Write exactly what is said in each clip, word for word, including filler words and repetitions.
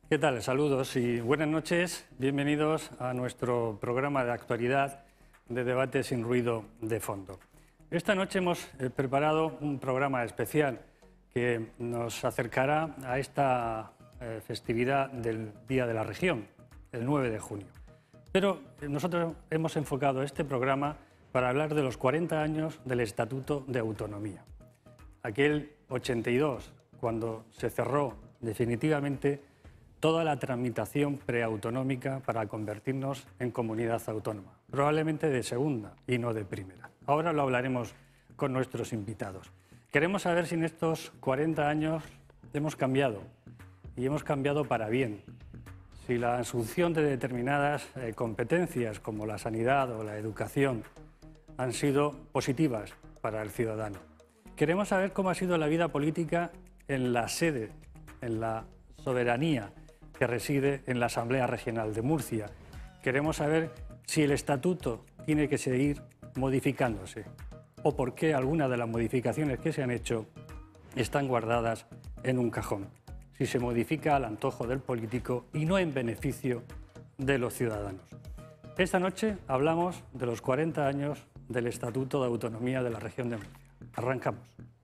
¿Qué tal? Saludos y buenas noches. Bienvenidos a nuestro programa de actualidad de debate sin ruido de fondo. Esta noche hemos eh, preparado un programa especial que nos acercará a esta eh, festividad del Día de la Región, el nueve de junio. Pero nosotros hemos enfocado este programa para hablar de los cuarenta años del Estatuto de Autonomía. Aquel ochenta y dos, cuando se cerró definitivamente toda la tramitación preautonómica para convertirnos en comunidad autónoma, probablemente de segunda y no de primera. Ahora lo hablaremos con nuestros invitados. Queremos saber si en estos cuarenta años hemos cambiado, y hemos cambiado para bien, si la asunción de determinadas eh, competencias como la sanidad o la educación han sido positivas para el ciudadano. Queremos saber cómo ha sido la vida política en la sede, en la soberanía que reside en la Asamblea Regional de Murcia. Queremos saber si el estatuto tiene que seguir modificándose o por qué algunas de las modificaciones que se han hecho están guardadas en un cajón. Si se modifica al antojo del político y no en beneficio de los ciudadanos. Esta noche hablamos de los cuarenta años del Estatuto de Autonomía de la Región de Murcia. Arrancamos.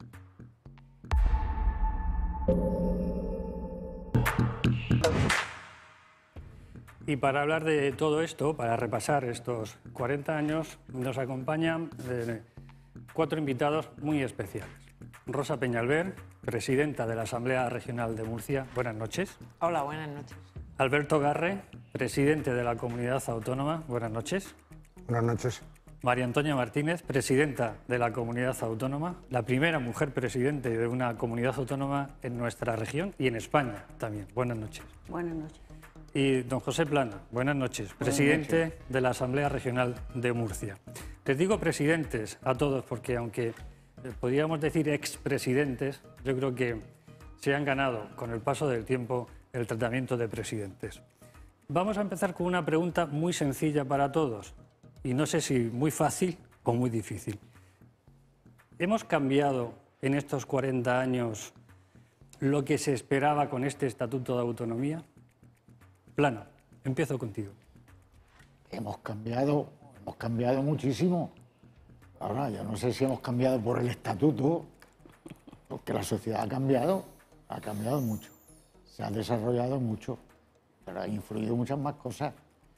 Y para hablar de todo esto, para repasar estos cuarenta años, nos acompañan eh, cuatro invitados muy especiales. Rosa Peñalver, presidenta de la Asamblea Regional de Murcia. Buenas noches. Hola, buenas noches. Alberto Garre, presidente de la Comunidad Autónoma. Buenas noches. Buenas noches. María Antonia Martínez, presidenta de la Comunidad Autónoma, la primera mujer presidente de una comunidad autónoma en nuestra región y en España también. Buenas noches. Buenas noches. Y don José Plana, buenas noches, Buenas presidente noches. de la Asamblea Regional de Murcia. Les digo presidentes a todos porque aunque eh, podríamos decir expresidentes, yo creo que se han ganado con el paso del tiempo el tratamiento de presidentes. Vamos a empezar con una pregunta muy sencilla para todos y no sé si muy fácil o muy difícil. ¿Hemos cambiado en estos cuarenta años lo que se esperaba con este Estatuto de Autonomía? Plana, empiezo contigo. Hemos cambiado, hemos cambiado muchísimo. Ahora, yo no sé si hemos cambiado por el estatuto, porque la sociedad ha cambiado, ha cambiado mucho. Se ha desarrollado mucho, pero ha influido muchas más cosas.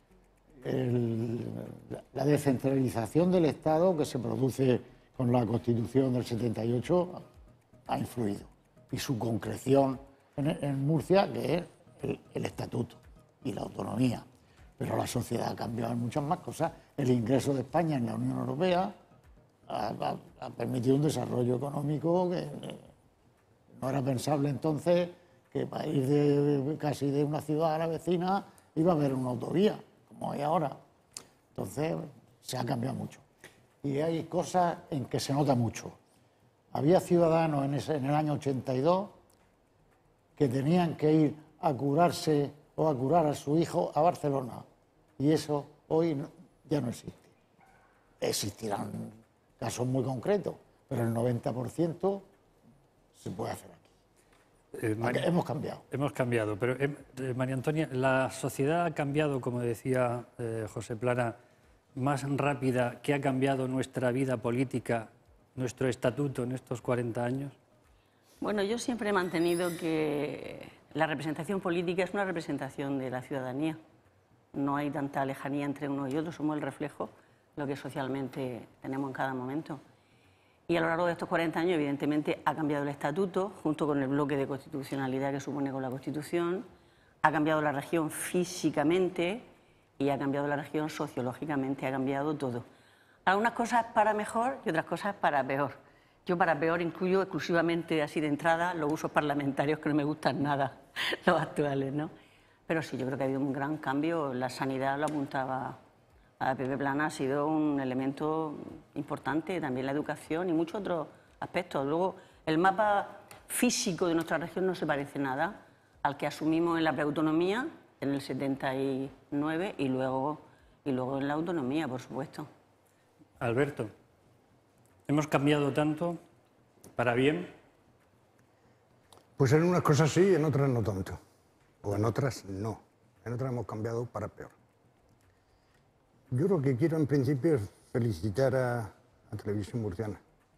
El, la descentralización del Estado que se produce con la Constitución del setenta y ocho ha influido. Y su concreción en, en Murcia, que es el, el estatuto y la autonomía. Pero la sociedad ha cambiado en muchas más cosas. El ingreso de España en la Unión Europea ha, ha, ha permitido un desarrollo económico que eh, no era pensable entonces que para ir de, casi de una ciudad a la vecina iba a haber una autovía, como hay ahora. Entonces se ha cambiado mucho. Y hay cosas en que se nota mucho. Había ciudadanos en, ese, en el año ochenta y dos que tenían que ir a curarse o a curar a su hijo a Barcelona. Y eso hoy no, ya no existe. Existirán casos muy concretos, pero el noventa por ciento se puede hacer aquí. Eh, María, hemos cambiado. Hemos cambiado, pero eh, María Antonia, ¿la sociedad ha cambiado, como decía eh, José Plana, más rápida que ha cambiado nuestra vida política, nuestro estatuto en estos cuarenta años? Bueno, yo siempre he mantenido que la representación política es una representación de la ciudadanía. No hay tanta lejanía entre uno y otro, somos el reflejo de lo que socialmente tenemos en cada momento. Y a lo largo de estos cuarenta años, evidentemente, ha cambiado el estatuto, junto con el bloque de constitucionalidad que supone con la Constitución, ha cambiado la región físicamente y ha cambiado la región sociológicamente, ha cambiado todo. Algunas cosas para mejor y otras cosas para peor. Yo para peor incluyo exclusivamente, así de entrada, los usos parlamentarios que no me gustan nada, los actuales, ¿no? Pero sí, yo creo que ha habido un gran cambio. La sanidad, lo apuntaba a Pepe Plana, ha sido un elemento importante, también la educación y muchos otros aspectos. Luego, el mapa físico de nuestra región no se parece nada al que asumimos en la preautonomía en el setenta y nueve y luego, y luego en la autonomía, por supuesto. Alberto, ¿hemos cambiado tanto para bien? Pues en unas cosas sí, en otras no tanto. o en otras no. En otras hemos cambiado para peor. Yo lo que quiero en principio es felicitar a, a Televisión Murciana,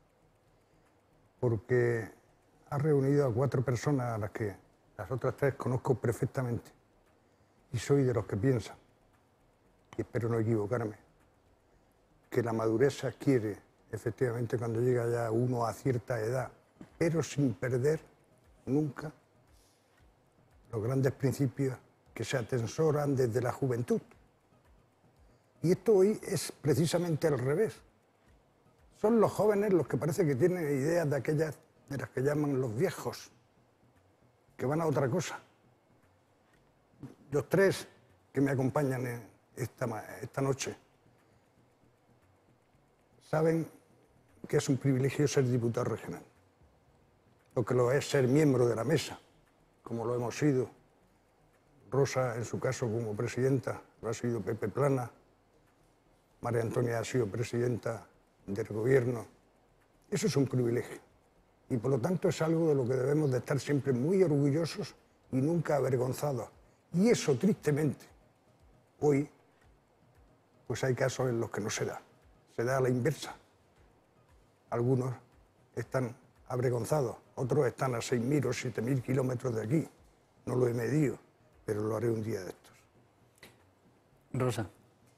porque ha reunido a cuatro personas a las que las otras tres conozco perfectamente y soy de los que piensan, y espero no equivocarme, que la madurez se adquiere efectivamente cuando llega ya uno a cierta edad, pero sin perder nunca los grandes principios que se atesoran desde la juventud. Y esto hoy es precisamente al revés. Son los jóvenes los que parece que tienen ideas de aquellas de las que llaman los viejos, que van a otra cosa. Los tres que me acompañan esta, esta noche saben que es un privilegio ser diputado regional, lo que lo es ser miembro de la mesa, como lo hemos sido. Rosa, en su caso, como presidenta, lo ha sido Pepe Plana, María Antonia ha sido presidenta del gobierno. Eso es un privilegio y por lo tanto es algo de lo que debemos de estar siempre muy orgullosos y nunca avergonzados. Y eso, tristemente, hoy pues hay casos en los que no se da, se da a la inversa. Algunos están avergonzados, otros están a seis mil o siete mil kilómetros de aquí. No lo he medido, pero lo haré un día de estos. Rosa.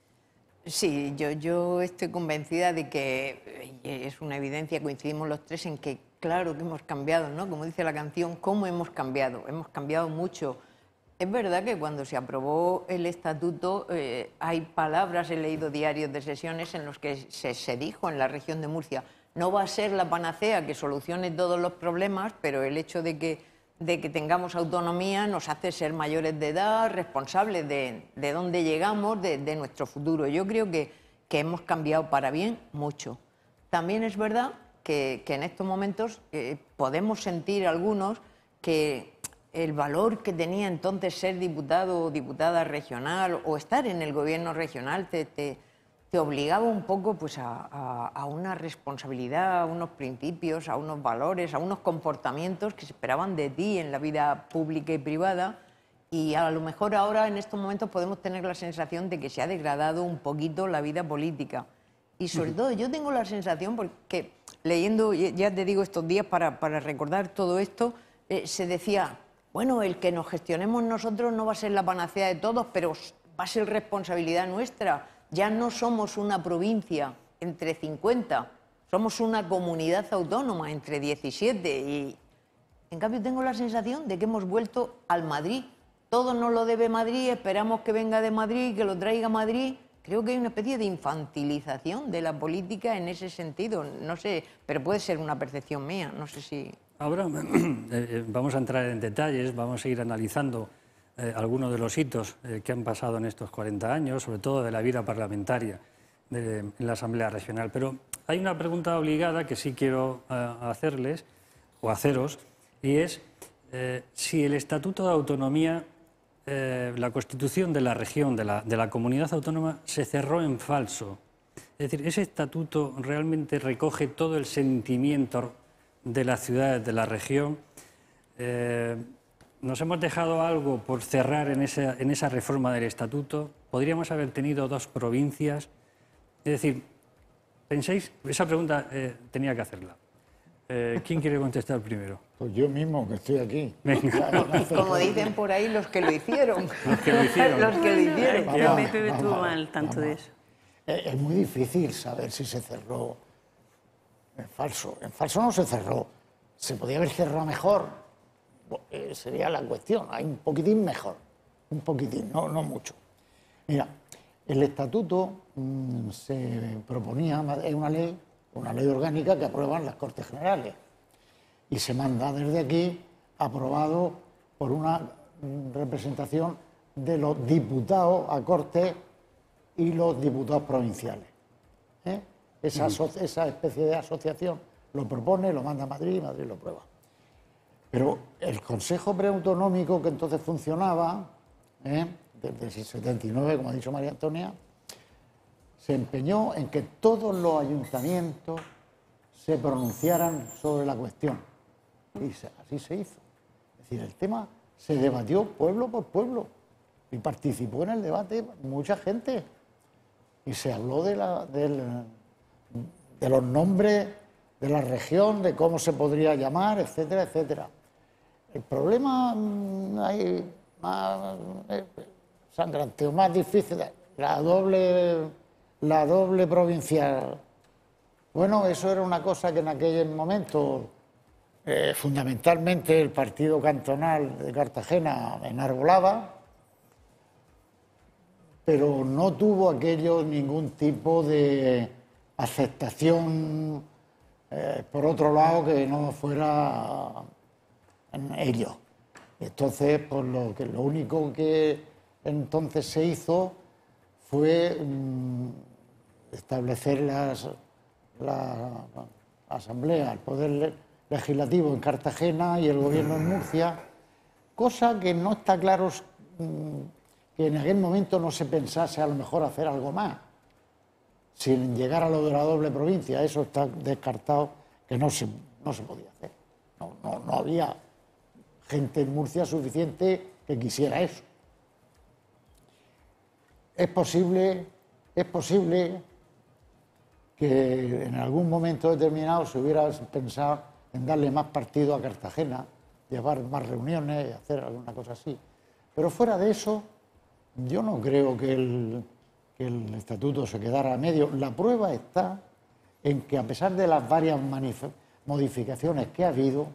Sí, yo, yo estoy convencida de que es una evidencia, coincidimos los tres en que claro que hemos cambiado, ¿no? Como dice la canción, ¿cómo hemos cambiado? Hemos cambiado mucho. Es verdad que cuando se aprobó el estatuto eh, hay palabras, he leído diarios de sesiones en los que se, se dijo en la región de Murcia, no va a ser la panacea que solucione todos los problemas, pero el hecho de que, de que tengamos autonomía nos hace ser mayores de edad, responsables de, de dónde llegamos, de, de nuestro futuro. Yo creo que, que hemos cambiado para bien mucho. También es verdad que, que en estos momentos eh, podemos sentir algunos que el valor que tenía entonces ser diputado o diputada regional o estar en el gobierno regional te, te, te obligaba un poco pues, a, a, a una responsabilidad, a unos principios, a unos valores, a unos comportamientos que se esperaban de ti en la vida pública y privada. Y a lo mejor ahora en estos momentos podemos tener la sensación de que se ha degradado un poquito la vida política. Y sobre todo yo tengo la sensación, porque leyendo, ya te digo, estos días para, para recordar todo esto, eh, se decía, bueno, el que nos gestionemos nosotros no va a ser la panacea de todos, pero va a ser responsabilidad nuestra. Ya no somos una provincia entre cincuenta, somos una comunidad autónoma entre diecisiete. Y en cambio tengo la sensación de que hemos vuelto al Madrid. Todo nos lo debe Madrid, esperamos que venga de Madrid, que lo traiga Madrid. Creo que hay una especie de infantilización de la política en ese sentido. No sé, pero puede ser una percepción mía, no sé si... Ahora eh, vamos a entrar en detalles, vamos a ir analizando eh, algunos de los hitos eh, que han pasado en estos cuarenta años, sobre todo de la vida parlamentaria de, en la Asamblea Regional. Pero hay una pregunta obligada que sí quiero eh, hacerles, o haceros, y es eh, si el Estatuto de Autonomía, eh, la Constitución de la región, de la, de la comunidad autónoma, se cerró en falso. Es decir, ese estatuto realmente recoge todo el sentimiento de las ciudades de la región. Eh, nos hemos dejado algo por cerrar en esa, en esa reforma del estatuto. Podríamos haber tenido dos provincias. Es decir, penséis, esa pregunta eh, tenía que hacerla. Eh, ¿Quién quiere contestar primero? Pues yo mismo, que estoy aquí. Como dicen por ahí, los que lo hicieron. Los que lo hicieron. Los que lo hicieron. Vamos, Pepe estuvo mal tanto de eso. Es muy difícil saber si se cerró en falso. En falso no se cerró. ¿Se podía haber cerrado mejor? Eh, sería la cuestión. Hay un poquitín mejor. Un poquitín, no, no mucho. Mira, el estatuto mmm, se proponía, es una ley, una ley orgánica que aprueban las Cortes Generales. Y se manda desde aquí aprobado por una representación de los diputados a Cortes y los diputados provinciales. ¿Eh? Esa, esa especie de asociación lo propone, lo manda a Madrid y Madrid lo prueba. Pero el Consejo Preautonómico que entonces funcionaba, ¿eh? desde el setenta y nueve, como ha dicho María Antonia, se empeñó en que todos los ayuntamientos se pronunciaran sobre la cuestión. Y se, así se hizo. Es decir, el tema se debatió pueblo por pueblo y participó en el debate mucha gente y se habló de, la, del, de los nombres de la región, de cómo se podría llamar, etcétera, etcétera. El problema hay más eh, sangrante o más difícil, la doble, la doble provincial. Bueno, eso era una cosa que en aquel momento eh, fundamentalmente el partido cantonal de Cartagena enarbolaba, pero no tuvo aquello ningún tipo de aceptación, eh, por otro lado, que no fuera en ello. Entonces, pues lo, que, lo único que entonces se hizo fue mmm, establecer las, la asamblea, el poder legislativo en Cartagena y el gobierno en Murcia, cosa que no está claro mmm, que en aquel momento no se pensase a lo mejor hacer algo más, sin llegar a lo de la doble provincia. Eso está descartado, que no se, no se podía hacer. No, no, no había gente en Murcia suficiente que quisiera eso. Es posible, es posible que en algún momento determinado se hubiera pensado en darle más partido a Cartagena, llevar más reuniones, hacer alguna cosa así. Pero fuera de eso, yo no creo que el, que el estatuto se quedara a medio. La prueba está en que, a pesar de las varias modificaciones que ha habido,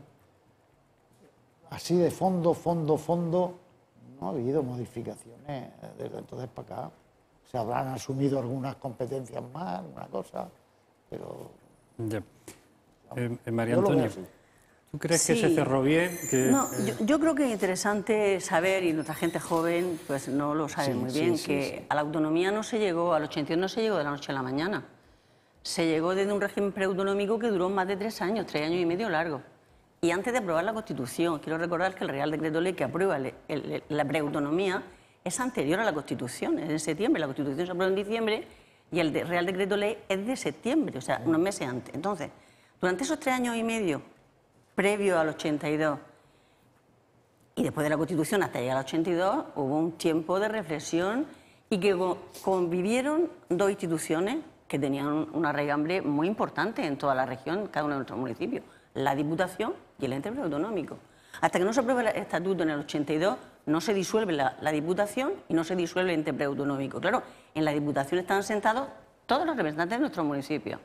así de fondo, fondo, fondo, no ha habido modificaciones desde entonces para acá. Se habrán asumido algunas competencias más, alguna cosa, pero... Ya. Eh, eh, María Antonia, ¿tú crees sí. que se cerró bien? Que, no, eh... yo, yo creo que es interesante saber, y nuestra gente joven pues no lo sabe sí, muy bien, sí, que sí, sí. a la autonomía no se llegó, al ochenta y uno no se llegó de la noche a la mañana. Se llegó desde un régimen preautonómico que duró más de tres años, tres años y medio largo. Y antes de aprobar la Constitución, quiero recordar que el Real Decreto Ley que aprueba el, el, la preautonomía es anterior a la Constitución, es en septiembre. La Constitución se aprueba en diciembre y el de Real Decreto Ley es de septiembre, o sea, unos meses antes. Entonces, durante esos tres años y medio, previo al ochenta y dos, y después de la Constitución hasta llegar al ochenta y dos, hubo un tiempo de reflexión y que convivieron dos instituciones que tenían una raigambre muy importante en toda la región, cada uno de nuestros municipios, la Diputación y el ente autonómico. Hasta que no se apruebe el estatuto en el ochenta y dos, no se disuelve la, la Diputación y no se disuelve el ente preautonómico. Claro, en la Diputación están sentados todos los representantes de nuestros municipios.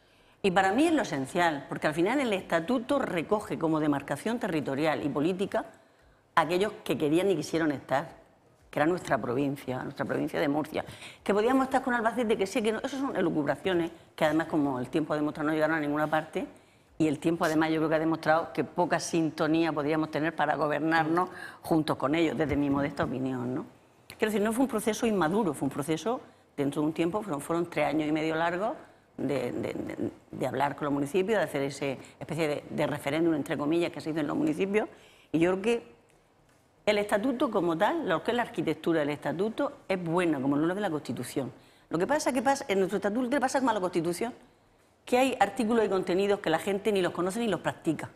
Y para mí es lo esencial, porque al final el estatuto recoge como demarcación territorial y política a aquellos que querían y quisieron estar, que era nuestra provincia, nuestra provincia de Murcia. Que podíamos estar con Albacete, que sí, que no. Eso son elucubraciones que además, como el tiempo ha demostrado, no llegaron a ninguna parte. Y el tiempo, además, yo creo que ha demostrado que poca sintonía podíamos tener para gobernarnos juntos con ellos, desde mi modesta opinión, ¿no? Quiero decir, no fue un proceso inmaduro, fue un proceso, dentro de un tiempo, fueron, fueron tres años y medio largos de, de, de, de hablar con los municipios, de hacer esa especie de, de referéndum, entre comillas, que se hizo en los municipios. Y yo creo que el estatuto como tal, lo que es la arquitectura del estatuto, es buena, como lo de la Constitución. Lo que pasa es que pasa, en nuestro estatuto le pasa como a la Constitución, que hay artículos y contenidos que la gente ni los conoce ni los practica.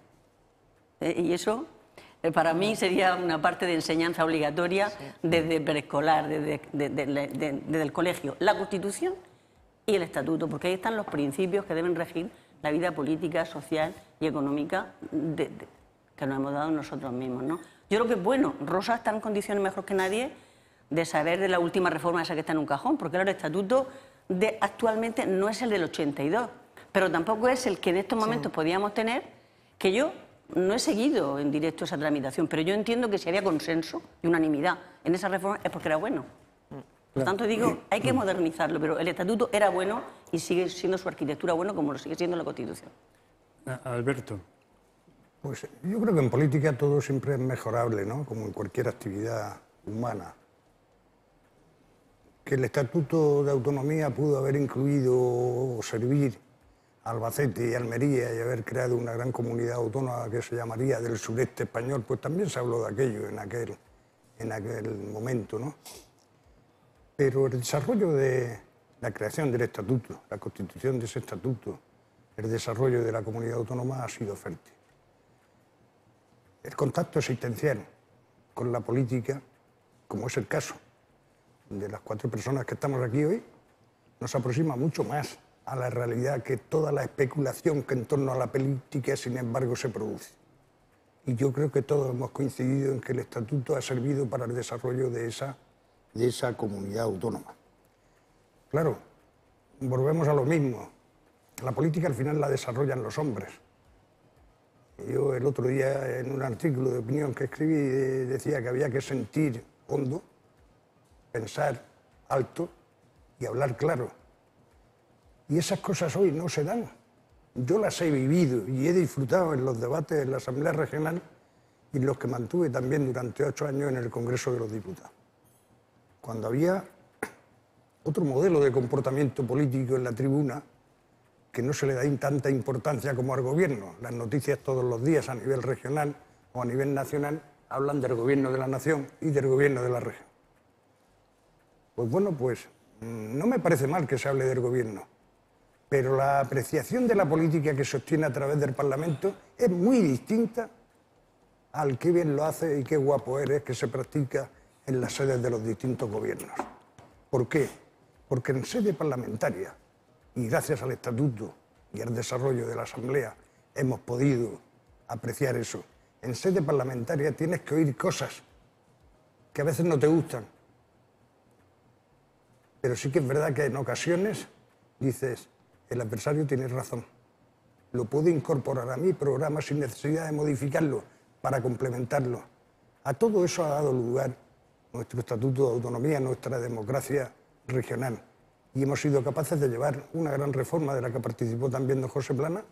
¿Eh? Y eso, eh, para mí, sería una parte de enseñanza obligatoria sí. desde preescolar, desde, desde, desde, desde el colegio. La Constitución y el Estatuto, porque ahí están los principios que deben regir la vida política, social y económica de, de, que nos hemos dado nosotros mismos, ¿no? Yo creo que es bueno. Rosa está en condiciones mejor que nadie de saber de la última reforma esa que está en un cajón, porque ahora el Estatuto de, actualmente no es el del ochenta y dos, pero tampoco es el que en estos momentos sí. podíamos tener, que yo no he seguido en directo esa tramitación, pero yo entiendo que si había consenso y unanimidad en esa reforma es porque era bueno. Por tanto, digo, hay que modernizarlo, pero el estatuto era bueno y sigue siendo su arquitectura bueno como lo sigue siendo la Constitución. Alberto. Pues yo creo que en política todo siempre es mejorable, ¿no? Como en cualquier actividad humana. Que el Estatuto de Autonomía pudo haber incluido o servir a Albacete y Almería y haber creado una gran comunidad autónoma que se llamaría del sureste español, pues también se habló de aquello en aquel, en aquel momento, ¿no? Pero el desarrollo de la creación del estatuto, la constitución de ese estatuto, el desarrollo de la comunidad autónoma ha sido fértil. El contacto existencial con la política, como es el caso de las cuatro personas que estamos aquí hoy, nos aproxima mucho más a la realidad que toda la especulación que en torno a la política, sin embargo, se produce. Y yo creo que todos hemos coincidido en que el Estatuto ha servido para el desarrollo de esa, de esa comunidad autónoma. Claro, volvemos a lo mismo. La política al final la desarrollan los hombres. Yo el otro día en un artículo de opinión que escribí decía que había que sentir hondo, pensar alto y hablar claro. Y esas cosas hoy no se dan. Yo las he vivido y he disfrutado en los debates en la Asamblea Regional y en los que mantuve también durante ocho años en el Congreso de los Diputados. Cuando había otro modelo de comportamiento político en la tribuna que no se le da tanta importancia como al gobierno. Las noticias todos los días a nivel regional o a nivel nacional hablan del gobierno de la nación y del gobierno de la región. Pues bueno, pues no me parece mal que se hable del gobierno, pero la apreciación de la política que se obtiene a través del Parlamento es muy distinta al qué bien lo hace y qué guapo eres que se practica en las sedes de los distintos gobiernos. ¿Por qué? Porque en sede parlamentaria, y gracias al Estatuto y al desarrollo de la Asamblea, hemos podido apreciar eso. En sede parlamentaria tienes que oír cosas que a veces no te gustan, pero sí que es verdad que en ocasiones dices, el adversario tiene razón, lo puedo incorporar a mi programa sin necesidad de modificarlo para complementarlo. A todo eso ha dado lugar nuestro Estatuto de Autonomía, nuestra democracia regional. Y hemos sido capaces de llevar una gran reforma de la que participó también don José Plana,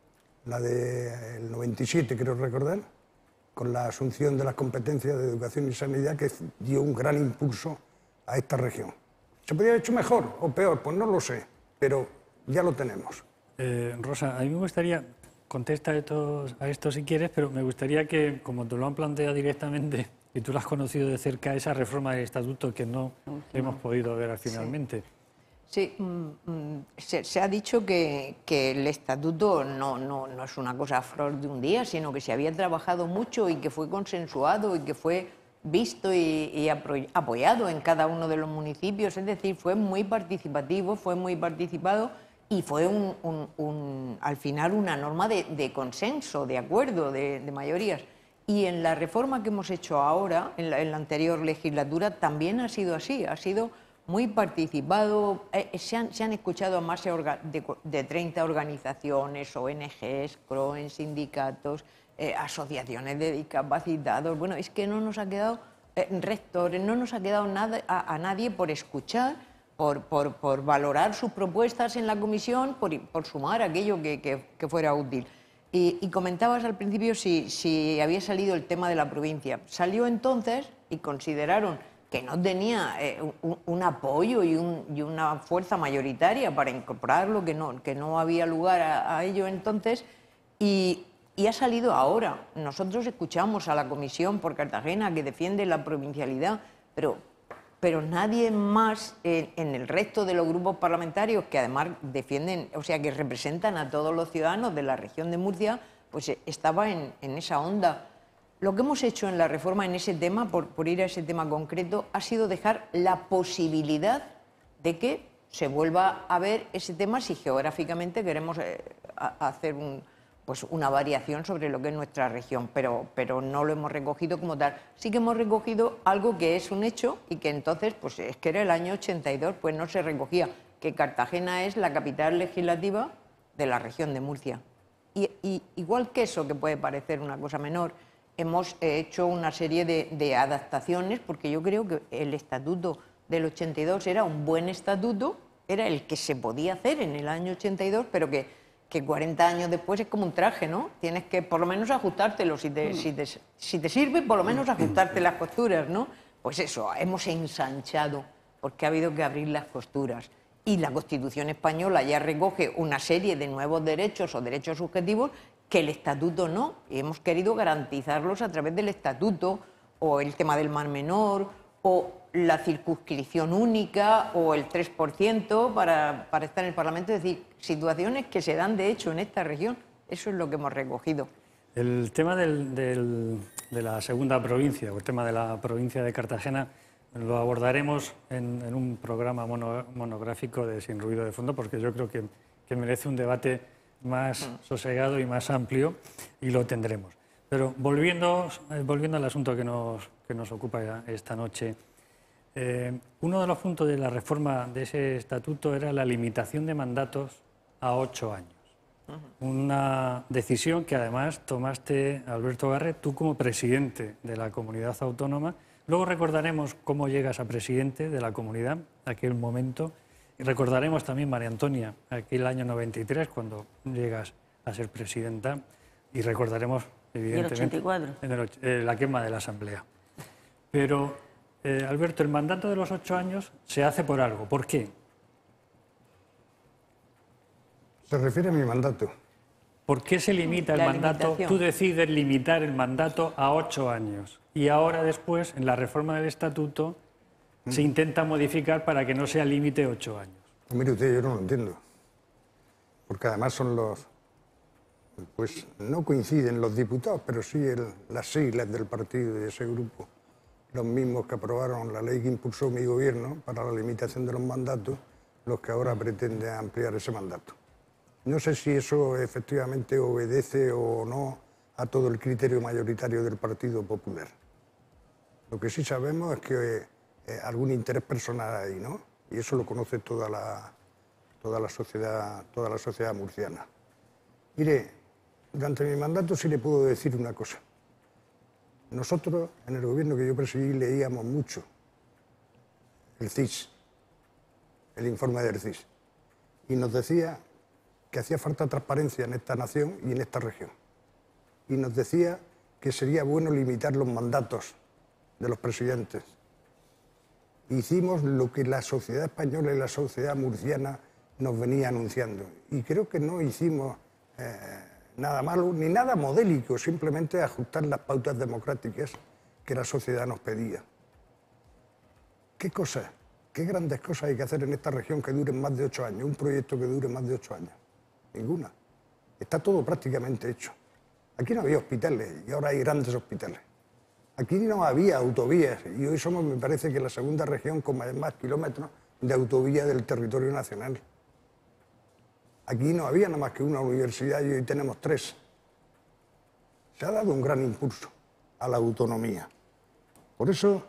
la del noventa y siete, creo recordar, con la asunción de las competencias de educación y sanidad que dio un gran impulso a esta región. ¿Se podría haber hecho mejor o peor? Pues no lo sé, pero ya lo tenemos. Eh, Rosa, a mí me gustaría, contesta a esto, a esto si quieres, pero me gustaría que, como te lo han planteado directamente y tú lo has conocido de cerca, esa reforma del Estatuto que no hemos podido ver finalmente. Sí. Sí, mm, se, se ha dicho que, que el Estatuto no, no, no es una cosa a flor de un día, sino que se había trabajado mucho y que fue consensuado y que fue visto y, y apoyado en cada uno de los municipios. Es decir, fue muy participativo, fue muy participado y fue un, un, un, al final una norma de, de consenso, de acuerdo, de, de mayorías. Y en la reforma que hemos hecho ahora, en la, en la anterior legislatura, también ha sido así, ha sido muy participado, eh, se, han, se han escuchado a más de, de treinta organizaciones, O N Ges, C R O E, sindicatos, eh, asociaciones de discapacitados. Bueno, es que no nos ha quedado, eh, rectores, no nos ha quedado nada, a, a nadie por escuchar, por, por, por valorar sus propuestas en la comisión, por, por sumar aquello que, que, que fuera útil. Y, y comentabas al principio si, si había salido el tema de la provincia. Salió entonces y consideraron que no tenía eh, un, un apoyo y, un, y una fuerza mayoritaria para incorporarlo, que no, que no había lugar a, a ello entonces, y, y ha salido ahora. Nosotros escuchamos a la Comisión por Cartagena que defiende la provincialidad, pero, pero nadie más en, en el resto de los grupos parlamentarios que además defienden, o sea, que representan a todos los ciudadanos de la región de Murcia, pues estaba en, en esa onda. Lo que hemos hecho en la reforma en ese tema, por, por ir a ese tema concreto, ha sido dejar la posibilidad de que se vuelva a ver ese tema si geográficamente queremos eh, a, hacer un, pues una variación sobre lo que es nuestra región, pero, pero no lo hemos recogido como tal. Sí que hemos recogido algo que es un hecho y que entonces, pues es que era el año ochenta y dos, pues no se recogía, que Cartagena es la capital legislativa de la región de Murcia. Y, y igual que eso, que puede parecer una cosa menor, hemos hecho una serie de, de adaptaciones, porque yo creo que el estatuto del ochenta y dos era un buen estatuto, era el que se podía hacer en el año ochenta y dos, pero que, que cuarenta años después es como un traje, ¿no? Tienes que por lo menos ajustártelo, si te, si te, si te sirve, por lo menos ajustarte las costuras, ¿no? Pues eso, hemos ensanchado, porque ha habido que abrir las costuras. Y la Constitución española ya recoge una serie de nuevos derechos o derechos subjetivos que el Estatuto no, y hemos querido garantizarlos a través del Estatuto, o el tema del mar menor, o la circunscripción única, o el tres por ciento para, para estar en el Parlamento, es decir, situaciones que se dan de hecho en esta región, eso es lo que hemos recogido. El tema del, del de la segunda provincia, o el tema de la provincia de Cartagena, lo abordaremos en, en un programa mono, monográfico de Sin Ruido de Fondo, porque yo creo que, que merece un debate más sosegado y más amplio, y lo tendremos. Pero volviendo, eh, volviendo al asunto que nos, que nos ocupa esta noche, eh, uno de los puntos de la reforma de ese estatuto era la limitación de mandatos a ocho años. Una decisión que además tomaste, Alberto Garret, tú como presidente de la comunidad autónoma. Luego recordaremos cómo llegas a presidente de la comunidad, aquel momento, y recordaremos también, María Antonia, aquel año noventa y tres, cuando llegas a ser presidenta, y recordaremos, evidentemente, ¿Y el ochenta y cuatro? En el, eh, la quema de la Asamblea. Pero, eh, Alberto, el mandato de los ocho años se hace por algo. ¿Por qué? Se refiere a mi mandato. ¿Por qué se limita el La mandato? limitación. Tú decides limitar el mandato a ocho años. Y ahora después, en la reforma del estatuto, mm. se intenta modificar para que no sea límite ocho años. Pues mire usted, yo no lo entiendo. Porque además son los... Pues no coinciden los diputados, pero sí el, las siglas del partido y de ese grupo. Los mismos que aprobaron la ley que impulsó mi gobierno para la limitación de los mandatos, los que ahora pretenden ampliar ese mandato. No sé si eso efectivamente obedece o no a todo el criterio mayoritario del Partido Popular. Lo que sí sabemos es que eh, algún interés personal hay, ¿no? Y eso lo conoce toda la, toda la sociedad, toda la sociedad murciana. Mire, durante mi mandato sí le puedo decir una cosa. Nosotros, en el gobierno que yo presidí, leíamos mucho el C I S, el informe del C I S, y nos decía que hacía falta transparencia en esta nación y en esta región. Y nos decía que sería bueno limitar los mandatos de los presidentes. Hicimos lo que la sociedad española y la sociedad murciana nos venía anunciando. Y creo que no hicimos eh, nada malo ni nada modélico, simplemente ajustar las pautas democráticas que la sociedad nos pedía. ¿Qué cosas, qué grandes cosas hay que hacer en esta región que duren más de ocho años? Un proyecto que dure más de ocho años. Ninguna. Está todo prácticamente hecho. Aquí no había hospitales y ahora hay grandes hospitales. Aquí no había autovías y hoy somos, me parece, que la segunda región con más, más kilómetros de autovía del territorio nacional. Aquí no había nada más que una universidad y hoy tenemos tres. Se ha dado un gran impulso a la autonomía. Por eso,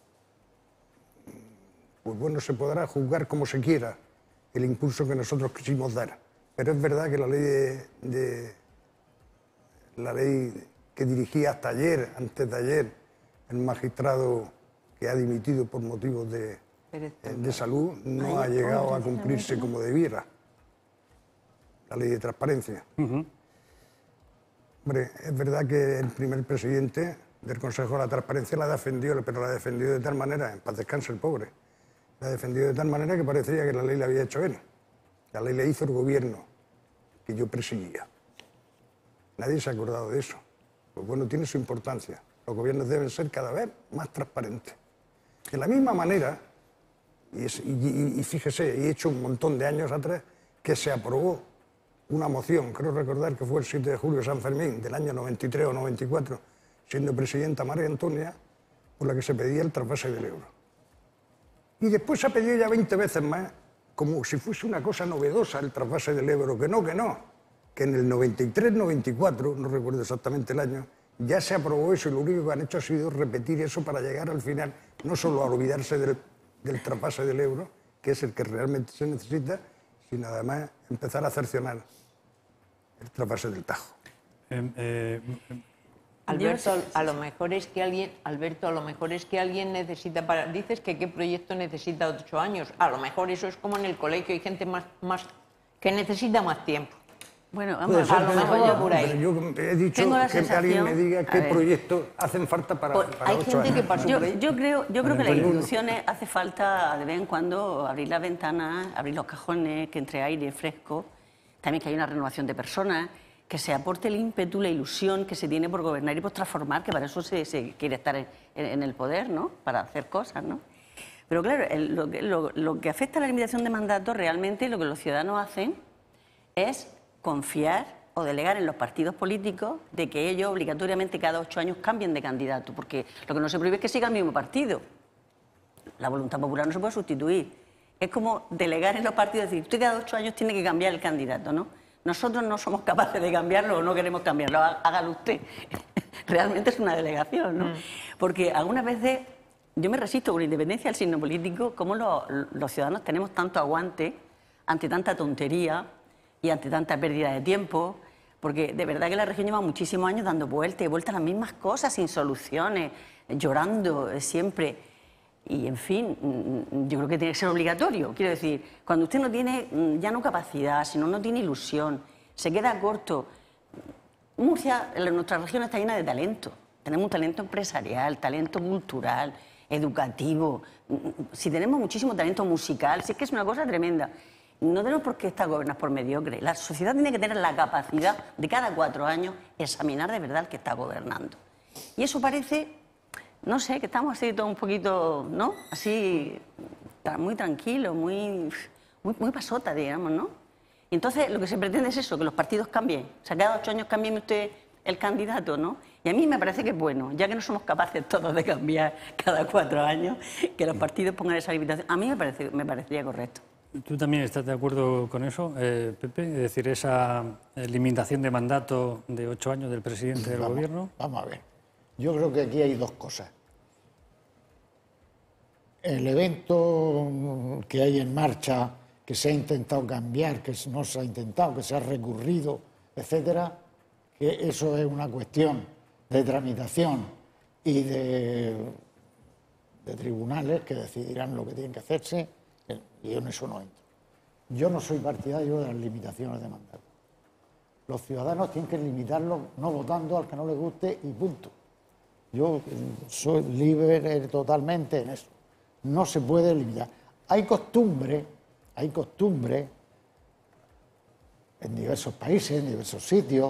pues bueno, se podrá juzgar como se quiera el impulso que nosotros quisimos dar. Pero es verdad que la ley de, de la ley que dirigía hasta ayer, antes de ayer, el magistrado que ha dimitido por motivos de, de salud, no ha llegado a cumplirse como debiera. La ley de transparencia. Uh-huh. Hombre, es verdad que el primer presidente del Consejo de la Transparencia la defendió, pero la defendió de tal manera, en paz descanse el pobre, la defendió de tal manera que parecía que la ley la había hecho él. La ley la hizo el gobierno que yo presidía. Nadie se ha acordado de eso. Pues bueno, tiene su importancia. Los gobiernos deben ser cada vez más transparentes. De la misma manera, y, es, y, y, y fíjese, he hecho un montón de años atrás que se aprobó una moción, creo recordar que fue el siete de julio de San Fermín, del año noventa y tres o noventa y cuatro, siendo presidenta María Antonia, por la que se pedía el trasvase del euro. Y después se ha pedido ya veinte veces más, como si fuese una cosa novedosa el trasvase del euro, que no, que no, que en el noventa y tres noventa y cuatro, no recuerdo exactamente el año, ya se aprobó eso y lo único que han hecho ha sido repetir eso para llegar al final, no solo a olvidarse del, del trasvase del euro, que es el que realmente se necesita, sino además empezar a cercionar el trasvase del Tajo. Eh, eh, Alberto, a lo mejor es que alguien, Alberto, a lo mejor es que alguien necesita para. Dices que qué proyecto necesita ocho años. A lo mejor eso es como en el colegio, hay gente más, más que necesita más tiempo. Bueno, vamos a lo mejor yo por ahí. Yo he dicho que alguien me diga qué proyectos hacen falta para, pues, para hay ocho gente años. Que pasó yo, yo creo, yo creo que las instituciones hace falta de vez en cuando abrir las ventanas, abrir los cajones, que entre aire fresco, también que haya una renovación de personas, que se aporte el ímpetu, la ilusión que se tiene por gobernar y por transformar, que para eso se, se quiere estar en, en el poder, ¿no? Para hacer cosas, ¿no? Pero claro, el, lo, que, lo, lo que afecta a la limitación de mandatos, realmente lo que los ciudadanos hacen es confiar o delegar en los partidos políticos de que ellos obligatoriamente cada ocho años cambien de candidato, porque lo que no se prohíbe es que siga el mismo partido. La voluntad popular no se puede sustituir. Es como delegar en los partidos, decir, usted cada ocho años tiene que cambiar el candidato, ¿no? Nosotros no somos capaces de cambiarlo o no queremos cambiarlo, hágalo usted. Realmente es una delegación, ¿no? Mm. Porque algunas veces yo me resisto, con independencia del signo político, cómo lo, los ciudadanos tenemos tanto aguante ante tanta tontería y ante tanta pérdida de tiempo, porque de verdad que la región lleva muchísimos años dando vueltas y vueltas a las mismas cosas, sin soluciones, llorando siempre. Y, en fin, yo creo que tiene que ser obligatorio. Quiero decir, cuando usted no tiene ya no capacidad, sino no tiene ilusión, se queda corto. Murcia, nuestra región está llena de talento. Tenemos un talento empresarial, talento cultural, educativo. Si tenemos muchísimo talento musical, si es que es una cosa tremenda. No tenemos por qué estar gobernados por mediocres. La sociedad tiene que tener la capacidad de cada cuatro años examinar de verdad al que está gobernando. Y eso parece, no sé, que estamos así todo un poquito, ¿no? Así, muy tranquilo, muy, muy, muy pasota, digamos, ¿no? Y entonces lo que se pretende es eso, que los partidos cambien. O sea, cada ocho años cambie usted el candidato, ¿no? Y a mí me parece que es bueno, ya que no somos capaces todos de cambiar cada cuatro años, que los partidos pongan esa limitación. A mí me, parece, me parecería correcto. ¿Tú también estás de acuerdo con eso, eh, Pepe? Es decir, esa limitación de mandato de ocho años del presidente del vamos, gobierno. Vamos a ver. Yo creo que aquí hay dos cosas. El evento que hay en marcha, que se ha intentado cambiar, que no se ha intentado, que se ha recurrido, etcétera, que eso es una cuestión de tramitación y de, de tribunales que decidirán lo que tienen que hacerse, y en eso no entro. Yo no soy partidario de las limitaciones de mandato. Los ciudadanos tienen que limitarlo no votando al que no les guste y punto. Yo soy libre totalmente en eso. No se puede limitar. Hay costumbre, hay costumbre en diversos países, en diversos sitios,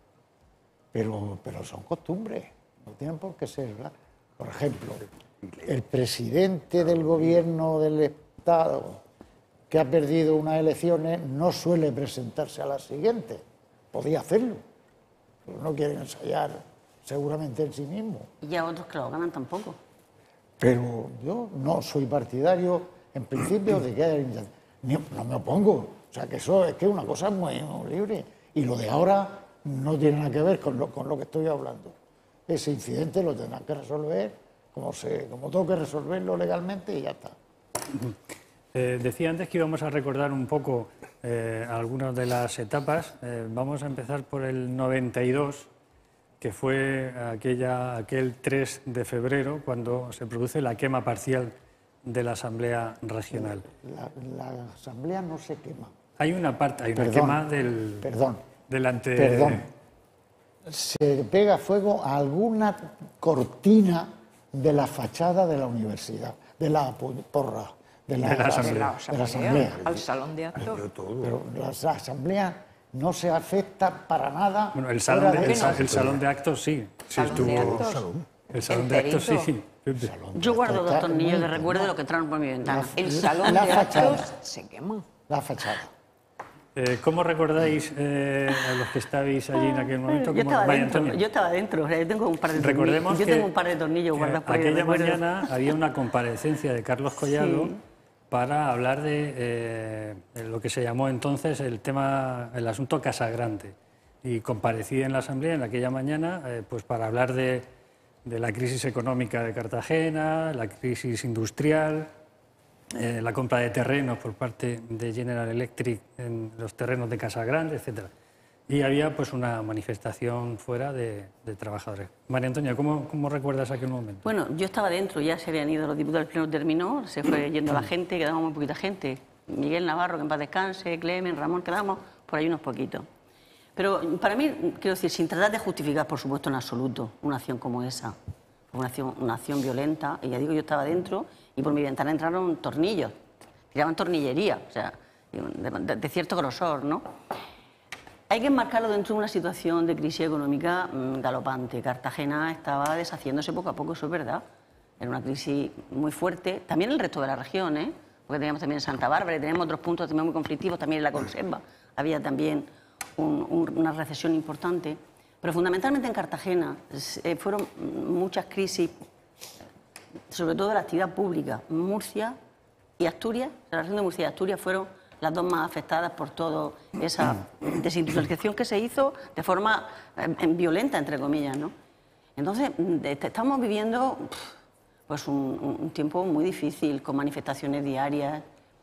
pero, pero son costumbres, no tienen por qué ser, ¿verdad? Por ejemplo, el presidente del gobierno del Estado que ha perdido unas elecciones no suele presentarse a las siguientes. Podía hacerlo, pero no quieren ensayar seguramente en sí mismo. Y a otros que lo ganan tampoco. Pero yo no soy partidario, en principio, de que haya limitación. No me opongo. O sea, que eso es que es una cosa muy, muy libre. Y lo de ahora no tiene nada que ver con lo, con lo que estoy hablando. Ese incidente lo tendrán que resolver como, se, como tengo que resolverlo legalmente y ya está. Eh, decía antes que íbamos a recordar un poco eh, algunas de las etapas. Eh, vamos a empezar por el noventa y dos, que fue aquella, aquel tres de febrero, cuando se produce la quema parcial de la Asamblea Regional. La, la Asamblea no se quema. Hay una parte, hay una perdón, quema del... Perdón. Delante... Perdón. Se pega fuego a alguna cortina de la fachada de la universidad, de la porra, de la, de la asamblea. De la asamblea, de la asamblea. Al salón de actos. Pero la, la asamblea no se afecta para nada. Bueno, el salón de, de el, el salón de actos sí. sí ¿Salón estuvo, de actos? El salón de actos sí. sí. Yo guardo dos tornillos de recuerdo de lo que entraron por mi ventana. La, El salón la de fachada, actos se quema. La fachada. Eh, ¿Cómo recordáis eh, a los que estabais allí en aquel momento? Yo estaba, María dentro, Antonia? yo estaba dentro, o sea, yo tengo un par de Recordemos tornillos. Yo que, tengo un par de tornillos guardados por ahí. Aquella recuerdo. mañana había una comparecencia de Carlos Collado Sí. para hablar de eh, lo que se llamó entonces el tema, el asunto Casagrande. Y comparecí en la Asamblea en aquella mañana eh, pues para hablar de, de la crisis económica de Cartagena, la crisis industrial, eh, la compra de terrenos por parte de General Electric en los terrenos de Casagrande, etcétera. Y había pues una manifestación fuera de, de trabajadores. María Antonia, ¿cómo, ¿cómo recuerdas aquel momento? Bueno, yo estaba dentro, ya se habían ido los diputados, el pleno terminó, se fue yendo la gente, quedamos muy poquita gente. Miguel Navarro, que en paz descanse, Clemen, Ramón, quedamos por ahí unos poquitos. Pero para mí, quiero decir, sin tratar de justificar, por supuesto, en absoluto, una acción como esa, una acción, una acción violenta, y ya digo, yo estaba dentro y por mi ventana entraron tornillos, tiraban tornillería, o sea, de, de, de cierto grosor, ¿no? Hay que enmarcarlo dentro de una situación de crisis económica mmm, galopante. Cartagena estaba deshaciéndose poco a poco, eso es verdad. Era una crisis muy fuerte, también el resto de la región, ¿eh? Porque teníamos también Santa Bárbara y tenemos otros puntos también muy conflictivos, también en la Conserva había también un, un, una recesión importante. Pero fundamentalmente en Cartagena eh, fueron muchas crisis, sobre todo de la actividad pública. Murcia y Asturias, la región de Murcia y Asturias fueron las dos más afectadas por toda esa desindustrialización que se hizo de forma eh, violenta, entre comillas, ¿no? Entonces, estamos viviendo pues, un, un tiempo muy difícil, con manifestaciones diarias.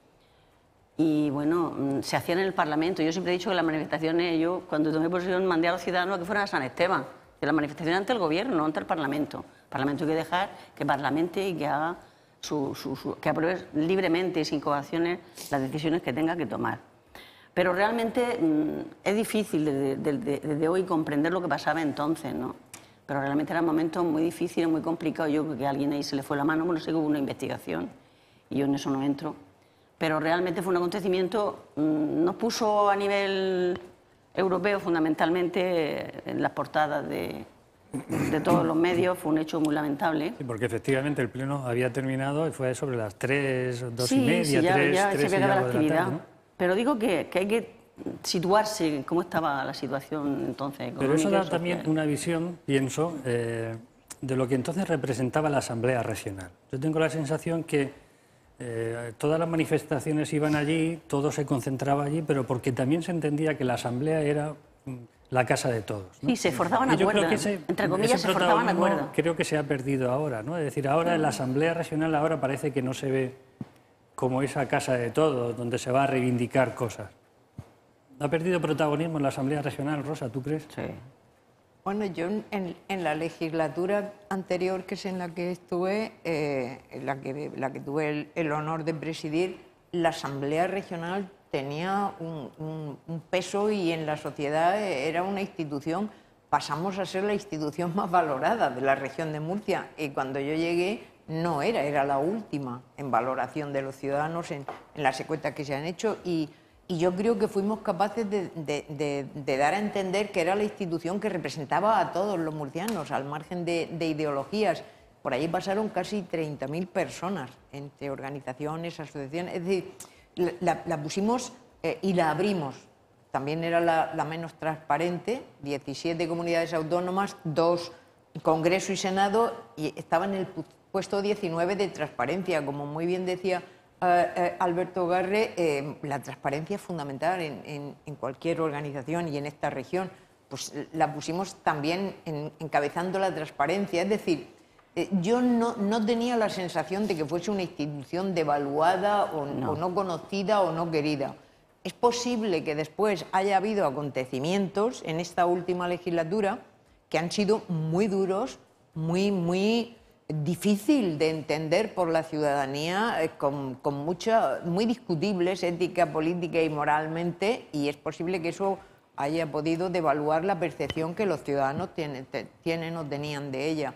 Y bueno, se hacían en el Parlamento. Yo siempre he dicho que las manifestaciones, yo cuando tomé posesión mandé a los ciudadanos a que fueran a San Esteban, que las manifestaciones ante el Gobierno, no ante el Parlamento. El Parlamento hay que dejar que parlamente y que haga su, su, su, que apruebe libremente y sin coacciones las decisiones que tenga que tomar. Pero realmente mmm, es difícil desde, desde, desde hoy comprender lo que pasaba entonces, ¿no? Pero realmente eran momentos muy difíciles, muy complicados. Yo creo que a alguien ahí se le fue la mano, bueno, sé que hubo una investigación y yo en eso no entro. Pero realmente fue un acontecimiento, mmm, nos puso a nivel europeo fundamentalmente en las portadas de, de todos los medios, fue un hecho muy lamentable. Sí, porque efectivamente el pleno había terminado y fue sobre las tres, dos sí, y media, sí, ya, tres, ya tres se y acaba la algo de actividad. la tarde, ¿no? Pero digo que, que hay que situarse en cómo estaba la situación entonces económica. Pero eso da social. también una visión, pienso, eh, de lo que entonces representaba la Asamblea Regional. Yo tengo la sensación que Eh, todas las manifestaciones iban allí, todo se concentraba allí, pero porque también se entendía que la Asamblea era la casa de todos, ¿no? Sí, se forzaban a acuerdo, entre comillas se forzaban a acuerdo. Creo que se ha perdido ahora, ¿no? Es decir, ahora en la Asamblea Regional ahora parece que no se ve como esa casa de todos, donde se va a reivindicar cosas. ¿Ha perdido protagonismo en la Asamblea Regional, Rosa, tú crees? Sí. Bueno, yo en, en la legislatura anterior, que es en la que estuve, eh, en la que, la que tuve el, el honor de presidir, la Asamblea Regional tenía un, un, un peso y en la sociedad era una institución, pasamos a ser la institución más valorada de la región de Murcia, y cuando yo llegué no era, era la última en valoración de los ciudadanos en, en las encuestas que se han hecho, y Y yo creo que fuimos capaces de, de, de, de dar a entender que era la institución que representaba a todos los murcianos, al margen de, de ideologías. Por allí pasaron casi treinta mil personas, entre organizaciones, asociaciones. Es decir, la, la pusimos eh, y la abrimos. También era la, la menos transparente, diecisiete comunidades autónomas, dos Congreso y Senado, y estaba en el puesto diecinueve de transparencia, como muy bien decía Uh, uh, Alberto Garre. Eh, la transparencia es fundamental en, en, en cualquier organización y en esta región. Pues la pusimos también en, encabezando la transparencia. Es decir, eh, yo no, no tenía la sensación de que fuese una institución devaluada o no. o no conocida o no querida. Es posible que después haya habido acontecimientos en esta última legislatura que han sido muy duros, muy, muy difícil de entender por la ciudadanía, eh, con, con mucha, muy discutibles ética, política y moralmente, y es posible que eso haya podido devaluar la percepción que los ciudadanos tienen, te, tienen o tenían de ella.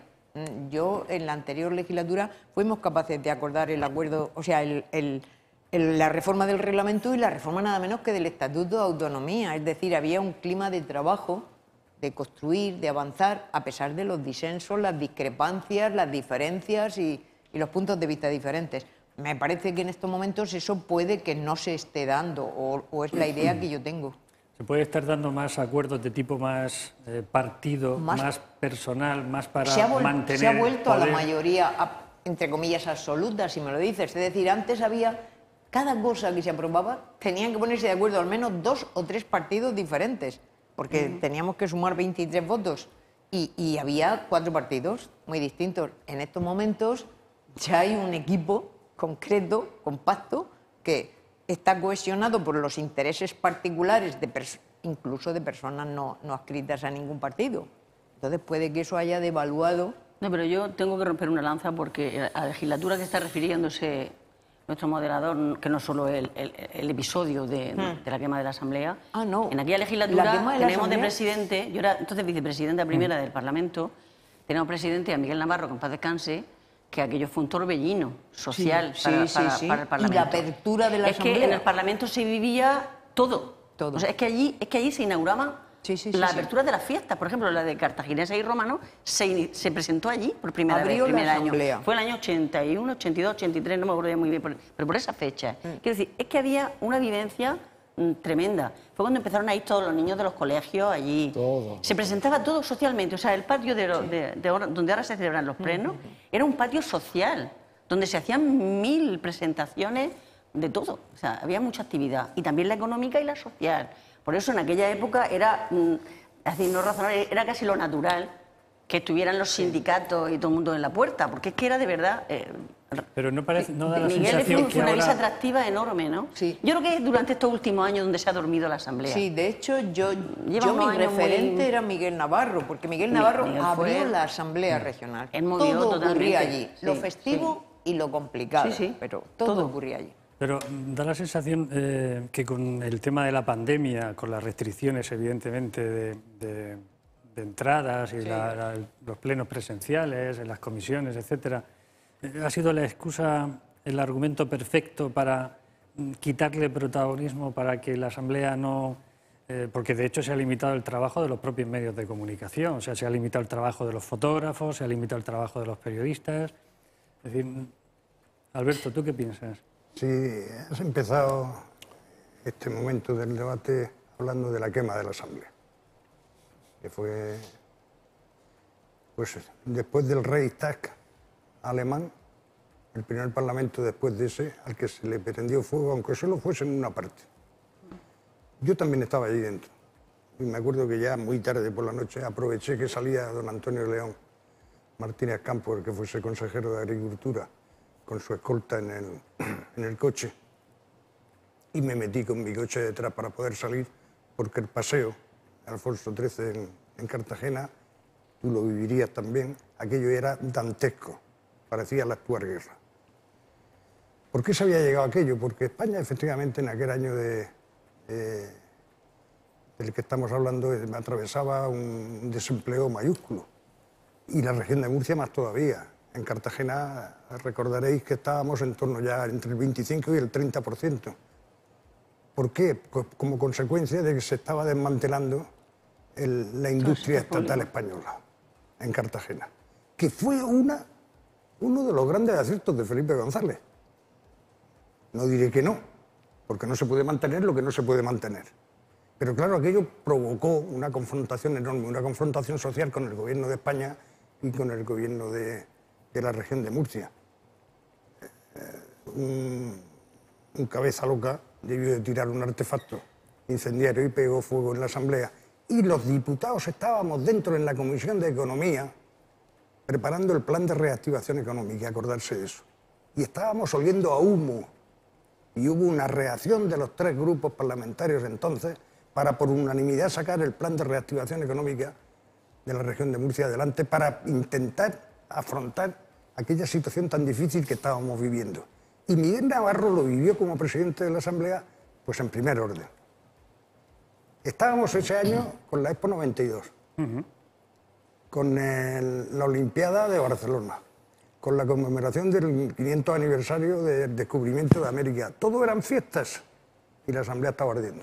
Yo en la anterior legislatura fuimos capaces de acordar el acuerdo, o sea, el, el, el, la reforma del reglamento y la reforma nada menos que del Estatuto de Autonomía, es decir, había un clima de trabajo, de construir, de avanzar, a pesar de los disensos, las discrepancias, las diferencias y, y los puntos de vista diferentes. Me parece que en estos momentos eso puede que no se esté dando, o, o es la idea que yo tengo. ¿Se puede estar dando más acuerdos de tipo más eh, partido, más, más personal, más para se ha mantener Se ha vuelto poder? A la mayoría, a, entre comillas, absoluta, si me lo dices. Es decir, antes había, cada cosa que se aprobaba, tenían que ponerse de acuerdo al menos dos o tres partidos diferentes, porque mm. teníamos que sumar veintitrés votos y, y había cuatro partidos muy distintos. En estos momentos ya hay un equipo concreto, compacto, que está cohesionado por los intereses particulares, de incluso de personas no, no adscritas a ningún partido. Entonces puede que eso haya devaluado. No, pero yo tengo que romper una lanza porque a la legislatura que está refiriéndose nuestro moderador, que no solo el, el, el episodio de, hmm. de la quema de la Asamblea, ah, no. en aquella legislatura de tenemos de presidente, yo era entonces vicepresidenta primera hmm. del Parlamento, teníamos presidente a Miguel Navarro, que en paz descanse, que aquello fue un torbellino social sí, para, sí, para, sí, sí. para el Parlamento. Y la apertura de la es Asamblea. Es que en el Parlamento se vivía todo. todo. O sea, es que allí, es que allí se inauguraba sí, sí, sí, la sí, apertura sí. de las fiestas. Por ejemplo, la de Cartaginesa y Romano se, se presentó allí por primera Abrió vez, primer la año. Asamblea. Fue el año ochenta y uno, ochenta y dos, ochenta y tres, no me acuerdo ya muy bien, pero por esa fecha. Mm. Quiero decir, es que había una vivencia tremenda. Fue cuando empezaron a ir todos los niños de los colegios allí. Todo. Se presentaba todo socialmente. O sea, el patio de, lo- de- de ahora- donde ahora se celebran los plenos era un patio social, donde se hacían mil presentaciones de todo. O sea, había mucha actividad. Y también la económica y la social. Por eso en aquella época era, mm, es decir, no razonable, era casi lo natural que estuvieran los sindicatos y todo el mundo en la puerta, porque es que era de verdad... eh, Pero no, parece, no da la Miguel sensación fue que una visa ahora... atractiva enorme, ¿no? Sí. Yo creo que es durante estos últimos años donde se ha dormido la Asamblea. Sí, de hecho, yo, Lleva yo unos mi años muy- referente era Miguel Navarro, porque Miguel Navarro Miguel abrió fue- la Asamblea Regional. Él movió todo totalmente, ocurría allí, sí, lo festivo y lo complicado, Sí, sí, pero todo, todo. ocurría allí. Pero mm, da la sensación eh, que con el tema de la pandemia, con las restricciones evidentemente de, de- de entradas y la- la- los plenos presenciales, en las comisiones, etcétera, eh, ha sido la excusa, el argumento perfecto para mm, quitarle protagonismo, para que la Asamblea no... eh, porque de hecho se ha limitado el trabajo de los propios medios de comunicación, o sea, se ha limitado el trabajo de los fotógrafos, se ha limitado el trabajo de los periodistas. Es decir, mm, Alberto, ¿tú qué piensas? Sí, has empezado este momento del debate hablando de la quema de la Asamblea, que fue, pues, después del Reichstag alemán, el primer parlamento después de ese al que se le prendió fuego, aunque solo fuese en una parte. Yo también estaba allí dentro, y me acuerdo que ya muy tarde por la noche aproveché que salía don Antonio León Martínez Campos, el que fuese consejero de Agricultura, con su escolta en el, en el coche, y me metí con mi coche detrás para poder salir, porque el paseo Alfonso trece en, en Cartagena, tú lo vivirías también, aquello era dantesco, parecía la actual guerra. ¿Por qué se había llegado a aquello? Porque España, efectivamente, en aquel año de, eh, del que estamos hablando, eh, atravesaba un desempleo mayúsculo, y la región de Murcia más todavía. En Cartagena recordaréis que estábamos en torno ya entre el veinticinco y el treinta por ciento. ¿Por qué? Pues como consecuencia de que se estaba desmantelando el- la industria estatal española en Cartagena, que fue una, uno de los grandes aciertos de Felipe González. No diré que no, porque no se puede mantener lo que no se puede mantener. Pero claro, aquello provocó una confrontación enorme, una confrontación social con el gobierno de España y con el gobierno de, de la región de Murcia. Eh, un, un cabeza loca debió de tirar un artefacto incendiario y pegó fuego en la Asamblea. Y los diputados estábamos dentro en la Comisión de Economía preparando el plan de reactivación económica, acordarse de eso. Y estábamos oliendo a humo. Y hubo una reacción de los tres grupos parlamentarios entonces para por unanimidad sacar el plan de reactivación económica de la región de Murcia adelante para intentar afrontar aquella situación tan difícil que estábamos viviendo. Y Miguel Navarro lo vivió como presidente de la Asamblea, pues en primer orden. Estábamos ese año con la Expo noventa y dos, uh-huh. con el, la Olimpiada de Barcelona, con la conmemoración del quinientos aniversario del descubrimiento de América. Todo eran fiestas y la Asamblea estaba ardiendo.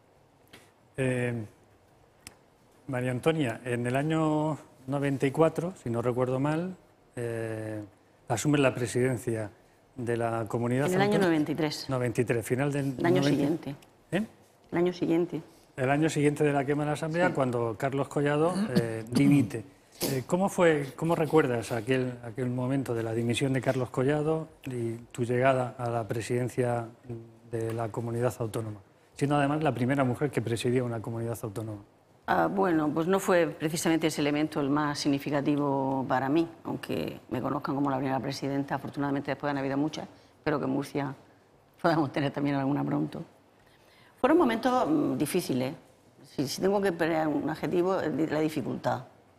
Eh, María Antonia, en el año noventa y cuatro, si no recuerdo mal, eh, asume la presidencia de la comunidad. En el año noventa y tres. noventa y tres, final del... El año noventa... siguiente. ¿Eh? El año siguiente. El año siguiente de la quema de la Asamblea, sí. Cuando Carlos Collado eh, dimite. Eh, ¿Cómo fue, cómo recuerdas aquel, aquel momento de la dimisión de Carlos Collado y tu llegada a la presidencia de la comunidad autónoma? Siendo además la primera mujer que presidía una comunidad autónoma. Ah, bueno, pues no fue precisamente ese elemento el más significativo para mí, aunque me conozcan como la primera presidenta. Afortunadamente después han habido muchas. Espero que en Murcia podamos tener también alguna pronto. Fueron momentos mmm, difíciles. Si, si tengo que poner un adjetivo, es la dificultad.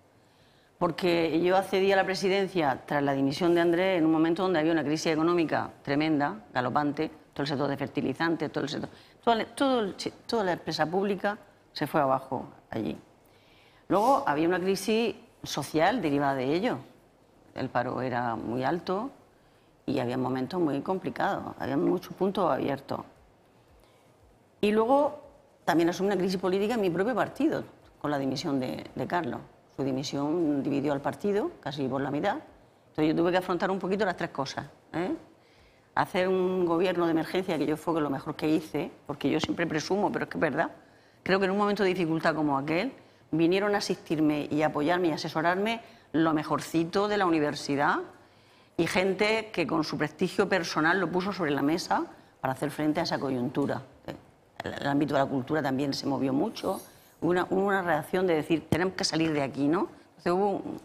Porque yo accedí a la presidencia tras la dimisión de Andrés en un momento donde había una crisis económica tremenda, galopante, todo el sector de fertilizantes, todo el sector, todo, todo el, toda la empresa pública se fue abajo allí. Luego había una crisis social derivada de ello. El paro era muy alto y había momentos muy complicados, había muchos puntos abiertos. Y luego también asumí una crisis política en mi propio partido, con la dimisión de, de Carlos. Su dimisión dividió al partido casi por la mitad. Entonces yo tuve que afrontar un poquito las tres cosas, ¿eh? hacer un gobierno de emergencia, que yo fue lo mejor que hice, porque yo siempre presumo, pero es que es verdad. Creo que en un momento de dificultad como aquel, vinieron a asistirme y apoyarme y asesorarme lo mejorcito de la universidad y gente que con su prestigio personal lo puso sobre la mesa para hacer frente a esa coyuntura. El ámbito de la cultura también se movió mucho. Hubo una, una reacción de decir, tenemos que salir de aquí, ¿no? Entonces, hubo un...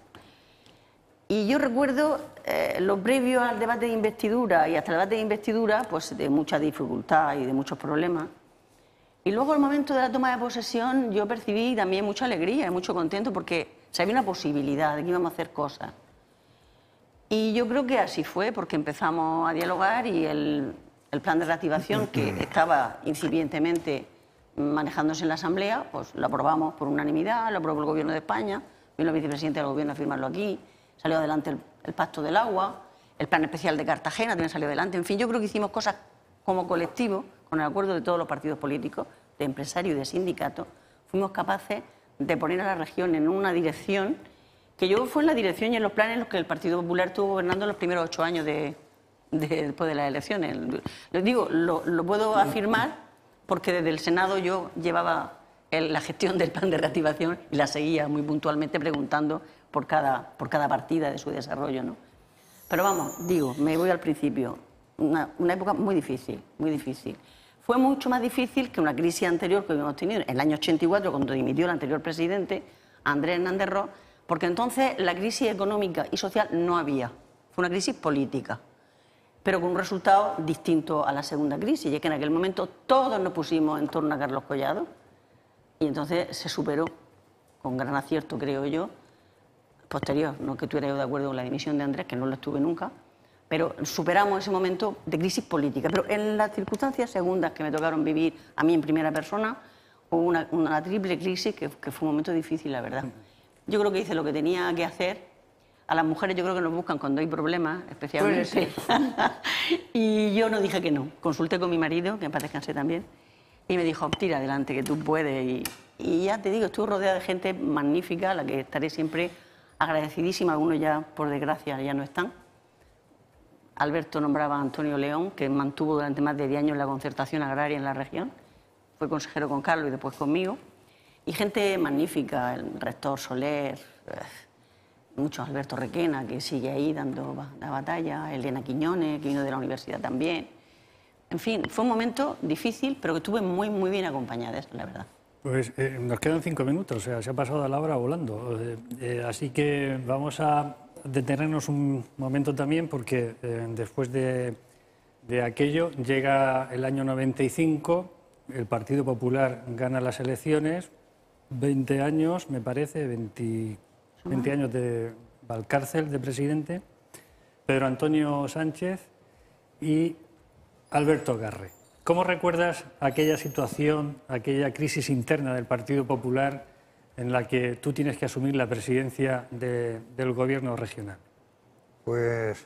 Y yo recuerdo eh, lo previo al debate de investidura y hasta el debate de investidura, pues de mucha dificultad y de muchos problemas. Y luego, al momento de la toma de posesión, yo percibí también mucha alegría y mucho contento porque se había una posibilidad de que íbamos a hacer cosas. Y yo creo que así fue, porque empezamos a dialogar y el, el plan de reactivación, que estaba incipientemente manejándose en la Asamblea, pues lo aprobamos por unanimidad, lo aprobó el Gobierno de España, vino el vicepresidente del Gobierno a firmarlo aquí, salió adelante el, el Pacto del Agua, el Plan Especial de Cartagena también salió adelante. En fin, yo creo que hicimos cosas como colectivo, con el acuerdo de todos los partidos políticos, de empresarios y de sindicatos, fuimos capaces de poner a la región en una dirección que yo fue en la dirección y en los planes en los que el Partido Popular estuvo gobernando los primeros ocho años de, de, después de las elecciones. Les digo, lo, lo puedo afirmar porque desde el Senado yo llevaba el, la gestión del plan de reactivación y la seguía muy puntualmente preguntando por cada, por cada partida de su desarrollo, ¿no? Pero vamos, digo, me voy al principio, una, una época muy difícil, muy difícil. Fue mucho más difícil que una crisis anterior que habíamos tenido en el año ochenta y cuatro, cuando dimitió el anterior presidente, Andrés Hernández Ross, porque entonces la crisis económica y social no había. Fue una crisis política, pero con un resultado distinto a la segunda crisis, y es que en aquel momento todos nos pusimos en torno a Carlos Collado y entonces se superó, con gran acierto creo yo, posterior, no que estuviera yo de acuerdo con la dimisión de Andrés, que no lo estuve nunca, pero superamos ese momento de crisis política. Pero en las circunstancias segundas que me tocaron vivir a mí en primera persona, hubo una, una triple crisis que, que fue un momento difícil, la verdad. Yo creo que hice lo que tenía que hacer. A las mujeres yo creo que nos buscan cuando hay problemas, especialmente. Y yo no dije que no. Consulté con mi marido, que en paz descanse también, y me dijo, tira adelante, que tú puedes. Y, y ya te digo, estuve rodeada de gente magnífica, a la que estaré siempre agradecidísima. Algunos ya, por desgracia, ya no están. Alberto nombraba a Antonio León, que mantuvo durante más de diez años la concertación agraria en la región. Fue consejero con Carlos y después conmigo. Y gente magnífica, el rector Soler, eh, mucho Alberto Requena, que sigue ahí dando la batalla, Elena Quiñones, que vino de la universidad también. En fin, fue un momento difícil, pero que estuve muy, muy bien acompañada, es la verdad. Pues eh, nos quedan cinco minutos, o sea, se ha pasado la hora volando. Eh, eh, así que vamos a detenernos un momento también, porque eh, después de, de aquello llega el año noventa y cinco, el Partido Popular gana las elecciones, veinte años, me parece, veinte, veinte años de Valcárcel de presidente, Pedro Antonio Sánchez y Alberto Agarre. ¿Cómo recuerdas aquella situación, aquella crisis interna del Partido Popular en la que tú tienes que asumir la presidencia de, del gobierno regional? Pues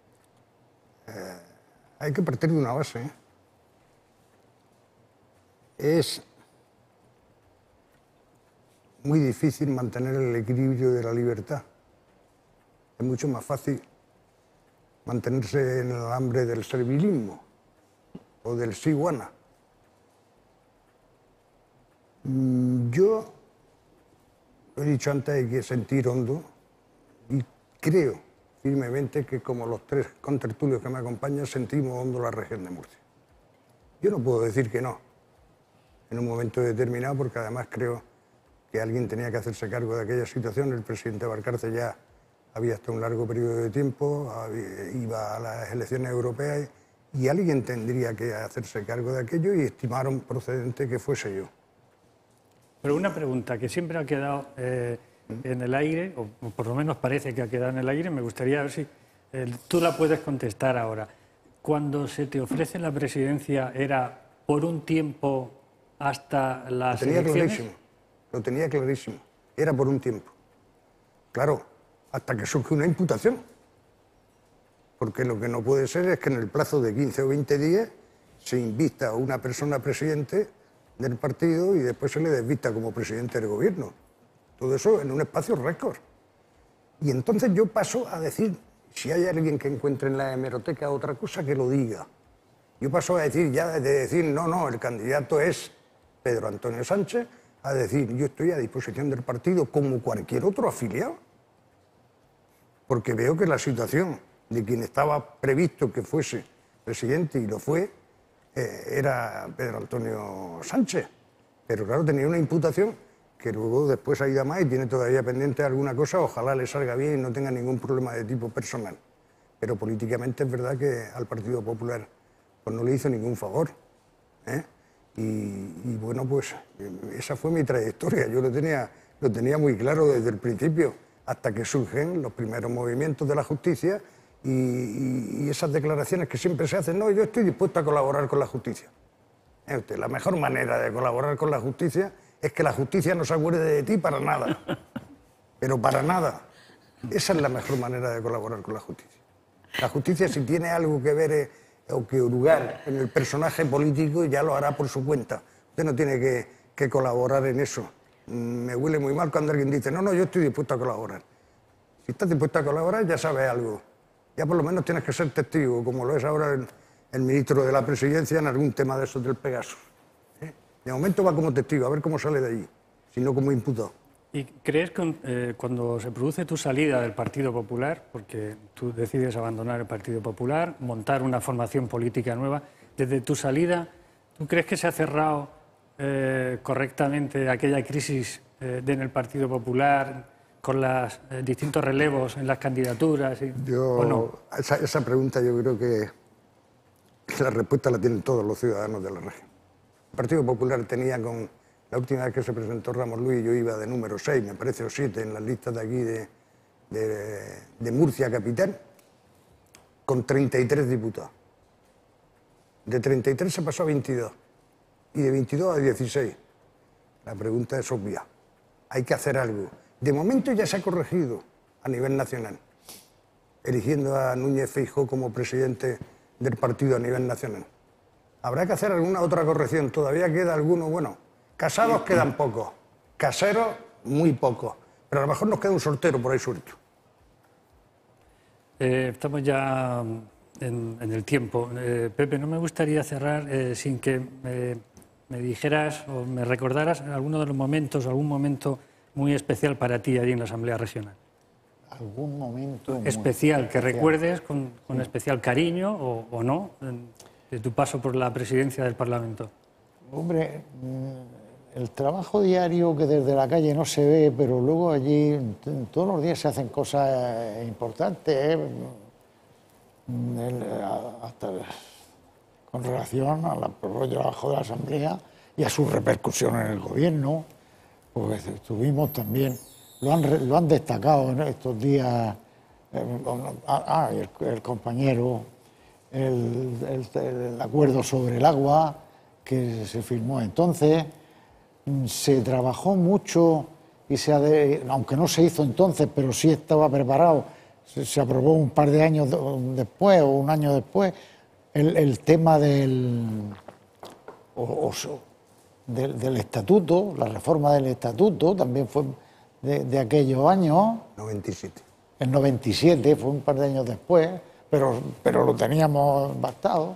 eh, hay que partir de una base. ¿eh? Es muy difícil mantener el equilibrio de la libertad. Es mucho más fácil mantenerse en el hambre del servilismo o del siguana. Yo, lo he dicho antes, hay que sentir hondo y creo firmemente que, como los tres contertulios que me acompañan, sentimos hondo la región de Murcia. Yo no puedo decir que no en un momento determinado, porque además creo que alguien tenía que hacerse cargo de aquella situación. El presidente Valcárcel ya había estado un largo periodo de tiempo, había, iba a las elecciones europeas y alguien tendría que hacerse cargo de aquello y estimaron procedente que fuese yo. Pero una pregunta que siempre ha quedado eh, en el aire, o por lo menos parece que ha quedado en el aire, me gustaría ver si eh, tú la puedes contestar ahora. Cuando se te ofrece la presidencia, ¿era por un tiempo hasta las elecciones? Lo tenía clarísimo, lo tenía clarísimo. Era por un tiempo. Claro, hasta que surge una imputación. Porque lo que no puede ser es que en el plazo de quince o veinte días se invista a una persona presidente del partido y después se le desvista como presidente del gobierno. Todo eso en un espacio récord. Y entonces yo paso a decir, Si hay alguien que encuentre en la hemeroteca otra cosa, que lo diga. Yo paso a decir, ya de decir, no, no, el candidato es Pedro Antonio Sánchez, a decir, yo estoy a disposición del partido como cualquier otro afiliado. Porque veo que la situación de quien estaba previsto que fuese presidente y lo fue, eh, era Pedro Antonio Sánchez. Pero claro, tenía una imputación que luego después ha ido a más y tiene todavía pendiente alguna cosa, ojalá le salga bien y no tenga ningún problema de tipo personal. Pero políticamente es verdad que al Partido Popular pues no le hizo ningún favor, ¿eh? Y, y bueno, pues esa fue mi trayectoria, yo lo tenía, lo tenía muy claro desde el principio, hasta que surgen los primeros movimientos de la justicia y, y, y esas declaraciones que siempre se hacen, no, yo estoy dispuesto a colaborar con la justicia. ¿Eh usted? La mejor manera de colaborar con la justicia es que la justicia no se acuerde de ti para nada, pero para nada. Esa es la mejor manera de colaborar con la justicia. La justicia, si tiene algo que ver eh, o que hurgar en el personaje político, ya lo hará por su cuenta. Usted no tiene que, que colaborar en eso. Me huele muy mal cuando alguien dice, no, no, yo estoy dispuesto a colaborar. Si estás dispuesto a colaborar, ya sabes algo. Ya por lo menos tienes que ser testigo, como lo es ahora el, el ministro de la Presidencia en algún tema de esos del Pegasus. ¿Eh? De momento va como testigo, a ver cómo sale de allí, si no como imputado. ¿Y crees que eh, cuando se produce tu salida del Partido Popular, porque tú decides abandonar el Partido Popular, montar una formación política nueva, desde tu salida, ¿tú crees que se ha cerrado eh, correctamente aquella crisis eh, de en el Partido Popular con los eh, distintos relevos en las candidaturas? Y, yo, ¿o no? esa, esa pregunta yo creo que, que la respuesta la tienen todos los ciudadanos de la región. El Partido Popular tenía con... La última vez que se presentó Ramos Luis yo iba de número seis, me parece, o siete, en las listas de aquí de, de, de Murcia capital, con treinta y tres diputados. De treinta y tres se pasó a veintidós, y de veintidós a dieciséis. La pregunta es obvia, hay que hacer algo. De momento ya se ha corregido a nivel nacional, eligiendo a Núñez Feijóo como presidente del partido a nivel nacional. Habrá que hacer alguna otra corrección, todavía queda alguno, bueno... Casados quedan pocos, caseros muy pocos, pero a lo mejor nos queda un soltero por ahí suelto. Eh, estamos ya en, en el tiempo. Eh, Pepe, no me gustaría cerrar eh, sin que me, me dijeras o me recordaras alguno de los momentos, algún momento muy especial para ti allí en la Asamblea Regional. Algún momento especial, que especial. recuerdes con, con sí. especial cariño o, o no, de tu paso por la presidencia del Parlamento. Hombre, el trabajo diario que desde la calle no se ve, pero luego allí todos los días se hacen cosas importantes, ¿eh? El, hasta con relación al propio trabajo de la Asamblea y a su repercusión en el gobierno, pues estuvimos también, lo han, lo han destacado en estos días, eh, ah, el, el compañero, el, el, el acuerdo sobre el agua que se firmó entonces. Se trabajó mucho y se ha de, aunque no se hizo entonces, pero sí estaba preparado, se, se aprobó un par de años después o un año después, el, el tema del, o, o, del, del estatuto, la reforma del estatuto, también fue de, de aquellos años. noventa y siete. El noventa y siete, fue un par de años después, pero, pero lo teníamos bastado.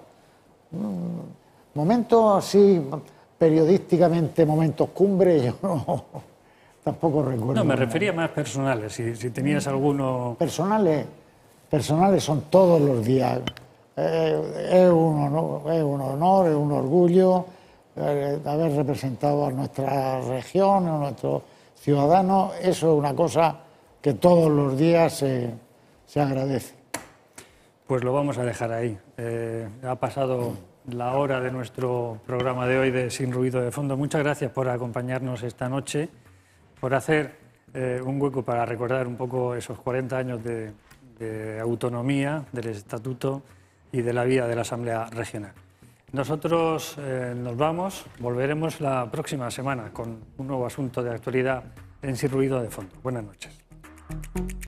Momentos así... periodísticamente momentos cumbre, yo no, tampoco recuerdo. No, me refería más personales, si, si tenías alguno... Personales, personales son todos los días. Eh, es, un honor, es un honor, es un orgullo eh, haber representado a nuestra región, a nuestros ciudadanos. Eso es una cosa que todos los días se, se agradece. Pues lo vamos a dejar ahí. Eh, ha pasado... la hora de nuestro programa de hoy de Sin Ruido de Fondo. Muchas gracias por acompañarnos esta noche, por hacer eh, un hueco para recordar un poco esos cuarenta años de, de autonomía, del Estatuto y de la vida de la Asamblea Regional. Nosotros eh, nos vamos, volveremos la próxima semana con un nuevo asunto de actualidad en Sin Ruido de Fondo. Buenas noches.